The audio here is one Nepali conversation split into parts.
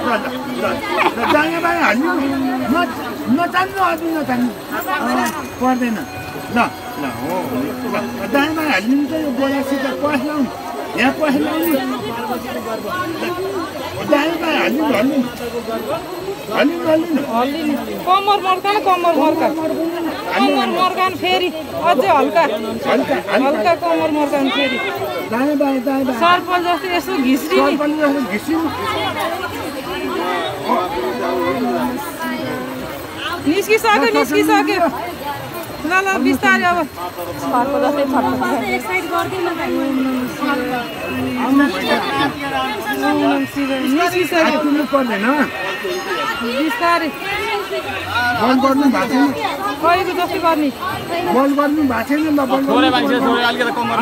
दायाँ बायाँ हाल्नु नचान्नु अझै नचान्नु पर्दैन ल ल हो दायाँ बायाँ हाल्नु त यो बोलासित पस्लाउनु यहाँ पस्लाउनु दायाँ बायाँ हाल्नु हाल्नु कम्मर मर्कान कम्मर मर्कान फेरि अझै हल्का हल्का कम्मर मर्कान फेरि सर्पल जस्तो यसो घिस्रिनु निस्किसक्यो ल ल बिस्तारै अब सर्पल जस्तै निस्किसक्यो पर्दैन बिस्तारै बल गर्नु भएको छैन कहिलेको जस्तो गर्ने बल गर्नु भएको छैन ल बल थोरै मान्छे थोरै अलिकति कम्मर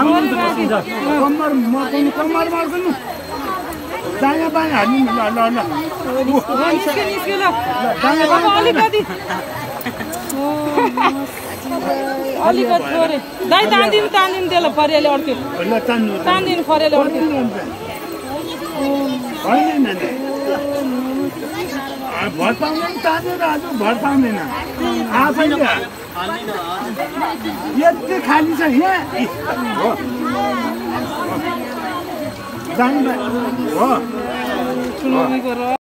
मर्काउनु दायाँ बायाँ हाल्नु ल ल ल निस्क्यो ल अलिकति अलिकति थोरै दाइ तान्दिनु त्यसलाई फरियाले अड्क्यो तान्दिनु फरियाले अड्क्यो भर पाउँदैन तानेर आज भर पाउँदैन आफैले यति खाली छ यहाँ हो